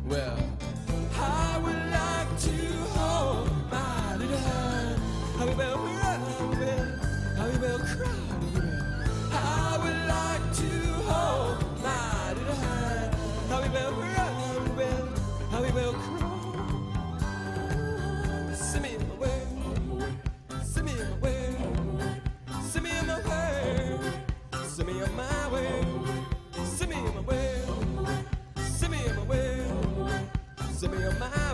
Well, I would like to hold my little hand. How we will cry, how we will cry. I would like to hold my little hand. How we will cry, how we will cry. Send me away, send me away, send me my way, send me on my way, send me my way, send me my way, send me on my way.